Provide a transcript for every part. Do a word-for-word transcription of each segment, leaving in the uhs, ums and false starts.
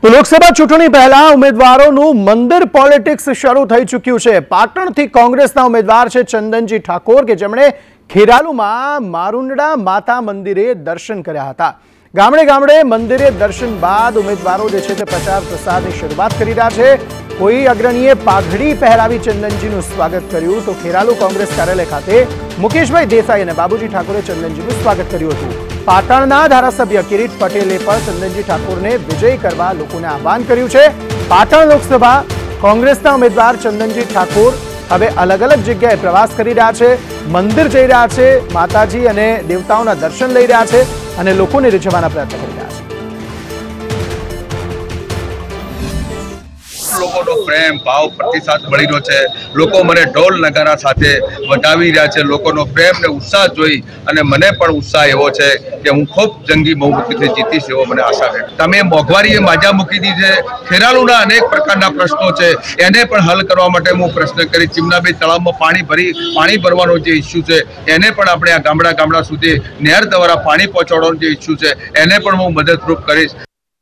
તો લોકસભા ચૂંટણી પહેલા ઉમેદવારોનું મંદિર પોલિટિક્સ શરૂ થઈ ચૂક્યું છે। પાટણથી કોંગ્રેસના ઉમેદવાર છે ચંદનજી ઠાકોર કે જેમણે ખેરાલુમાં મારુંડા માતા મંદિરે દર્શન કર્યા હતા। ગામડે ગામડે મંદિરે દર્શન બાદ ઉમેદવારો જે છે તે પ્રચાર પ્રસારની શરૂઆત કરી રહ્યા છે। કોઈ અગ્રણીએ પાઘડી પહેરાવી ચંદનજીનું સ્વાગત કર્યું તો ખેરાલુ કોંગ્રેસ કાર્યાલય ખાતે મુકેશભાઈ દેસાઈ અને બાબુજી ઠાકોરે ચંદનજીનું સ્વાગત કર્યું હતું। પાટણના ધારાસભ્ય કિરીટ પટેલે પણ ચંદનજી ઠાકોરને વિજય કરવા લોકોને આહવાન કર્યું છે। પાટણ લોકસભા કોંગ્રેસના ઉમેદવાર ચંદનજી ઠાકોર હવે અલગ અલગ જગ્યાએ પ્રવાસ કરી રહ્યા છે, મંદિર જઈ રહ્યા છે, માતાજી અને દેવતાઓના દર્શન લઈ રહ્યા છે અને લોકોને રીઝવવાના પ્રયત્ન કરી રહ્યા છે। લોકોનો પ્રેમ ભાવ પ્રતિસાદ મળી રહ્યો છે। લોકો મને ઢોલ નગારા સાથે વધાવી રહ્યા છે। લોકોનો પ્રેમ ને ઉત્સાહ જોઈ અને મને પણ ઉત્સાહ એવો છે કે હું ખૂબ જંગી બહુમતીથી જીતીશ એવો મને આશા છે। તમે મોંઘવારીએ માજા મૂકી દીધી છે। ખેરાલુના અનેક પ્રકારના પ્રશ્નો છે એને પણ હલ કરવા માટે હું પ્રશ્ન કરી ચીમનાભાઈ તળાવમાં પાણી ભરી પાણી ભરવાનો જે ઇસ્યુ છે એને પણ આપણે આ ગામડા ગામડા સુધી નહેર દ્વારા પાણી પહોંચાડવાનો જે ઇસ્યુ છે એને પણ હું મદદરૂપ કરીશ।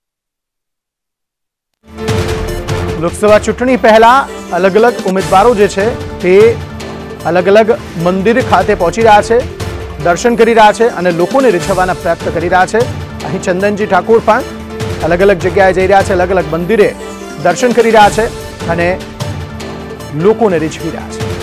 લોકસભા ચૂંટણી પહેલા અલગ અલગ ઉમેદવારો જે છે તે અલગ અલગ મંદિર ખાતે પહોંચી રહ્યા છે, દર્શન કરી રહ્યા છે અને લોકોને રીઝવવાના પ્રયત્ન કરી રહ્યા છે। અહીં ચંદનજી ઠાકોર પણ અલગ અલગ જગ્યાએ જઈ રહ્યા છે, અલગ અલગ મંદિરે દર્શન કરી રહ્યા છે અને લોકોને રીઝવી રહ્યા છે।